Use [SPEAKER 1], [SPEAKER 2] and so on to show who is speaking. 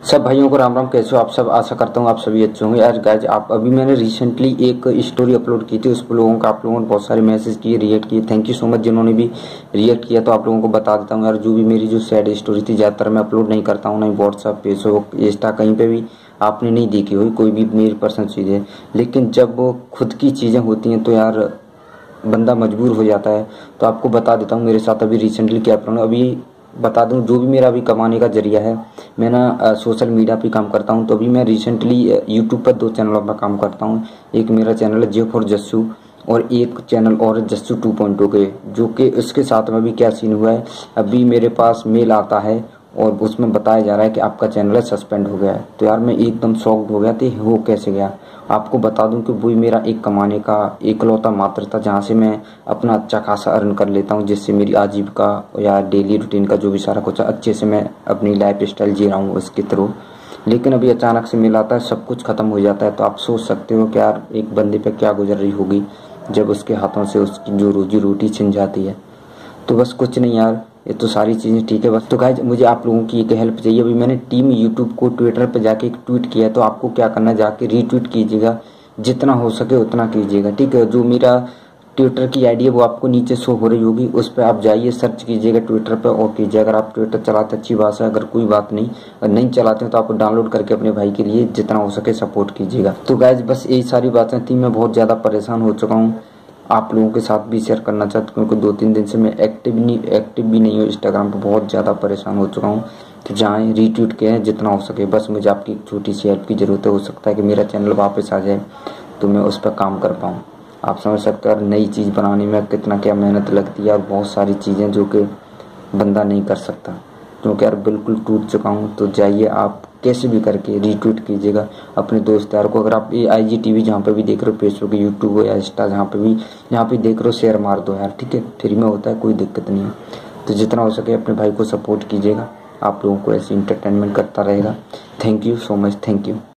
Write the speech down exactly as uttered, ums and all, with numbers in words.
[SPEAKER 1] सब भाइयों को राम राम। कैसे हो आप सब? आशा करता हूँ आप सभी अच्छे होंगे। आज गाइज आप अभी मैंने रिसेंटली एक स्टोरी अपलोड की थी, उस पर लोगों का आप लोगों ने बहुत सारे मैसेज किए, रिएक्ट किए। थैंक यू सो मच जिन्होंने भी रिएक्ट किया। तो आप लोगों को बता देता हूँ यार, जो भी मेरी जो सैड स्टोरी थी, ज़्यादातर मैं अपलोड नहीं करता हूँ, नहीं व्हाट्सअप, फेसबुक, इंस्टा, कहीं पर भी आपने नहीं देखी हुई कोई भी मेरी पर्सनल चीज़ें। लेकिन जब वो खुद की चीज़ें होती हैं तो यार बंदा मजबूर हो जाता है। तो आपको बता देता हूँ मेरे साथ अभी रिसेंटली क्या प्रॉब्लम। अभी बता दूं, जो भी मेरा अभी कमाने का जरिया है, मैं ना सोशल मीडिया पे काम करता हूं। तो अभी मैं रिसेंटली यूट्यूब पर दो चैनलों पर काम करता हूं। एक मेरा चैनल है जे फॉर जस्सू और एक चैनल और है जस्सू टू पॉइंट ओ के, जो कि उसके साथ में अभी क्या सीन हुआ है, अभी मेरे पास मेल आता है और उसमें बताया जा रहा है कि आपका चैनल सस्पेंड हो गया है। तो यार मैं एकदम शॉक्ड हो गया था, हो कैसे गया। आपको बता दूं कि वही मेरा एक कमाने का एकलौता मात्र था, जहां से मैं अपना अच्छा खासा अर्न कर लेता हूं, जिससे मेरी आजीविका या डेली रूटीन का जो भी सारा कुछ अच्छे से मैं अपनी लाइफ स्टाइल जी रहा हूँ उसके थ्रू। लेकिन अभी अचानक से मिल आता है, सब कुछ खत्म हो जाता है। तो आप सोच सकते हो कि यार एक बंदे पे क्या गुजर रही होगी जब उसके हाथों से उसकी जो रोजी रोटी छिन जाती है। तो बस कुछ नहीं यार, ये तो सारी चीज़ें ठीक है बस। तो गाइज मुझे आप लोगों की एक हेल्प चाहिए। अभी मैंने टीम यूट्यूब को ट्विटर पे जाके एक ट्वीट किया है, तो आपको क्या करना है, जाके रीट्वीट कीजिएगा, जितना हो सके उतना कीजिएगा, ठीक है। जो मेरा ट्विटर की आईडी है वो आपको नीचे शो हो रही होगी, उस पर आप जाइए, सर्च कीजिएगा ट्विटर पर और कीजिए। अगर आप ट्विटर चलाते अच्छी बात है, अगर कोई बात नहीं, अगर नहीं चलाते हैं तो आप डाउनलोड करके अपने भाई के लिए जितना हो सके सपोर्ट कीजिएगा। तो गाइज बस यही सारी बातें थी। मैं बहुत ज़्यादा परेशान हो चुका हूँ, आप लोगों के साथ भी शेयर करना चाहता हूँ, क्योंकि दो तीन दिन से मैं एक्टिव नहीं एक्टिव भी नहीं हूँ इंस्टाग्राम पर, बहुत ज़्यादा परेशान हो चुका हूँ। तो जाएँ रीट्वीट करें जितना हो सके, बस मुझे आपकी एक छोटी सी हेल्प की ज़रूरत है। हो सकता है कि मेरा चैनल वापस आ जाए तो मैं उस पर काम कर पाऊँ। आप समझ सकते हो यार, नई चीज़ बनाने में कितना क्या मेहनत लगती है और बहुत सारी चीज़ें जो कि बंदा नहीं कर सकता, क्योंकि यार बिल्कुल टूट चुका हूँ। तो जाइए आप कैसे भी करके रीट्वीट कीजिएगा अपने दोस्त यार को। अगर आप ये आई जी टी वी जहाँ पे भी देख रहे हो, फेसबुक, यूट्यूब या इंस्टा, जहाँ पे भी यहाँ पे देख रहे हो, शेयर मार दो यार, ठीक है। फ्री में होता है, कोई दिक्कत नहीं है। तो जितना हो सके अपने भाई को सपोर्ट कीजिएगा, आप लोगों को ऐसे इंटरटेनमेंट करता रहेगा। Thank you so much, thank you.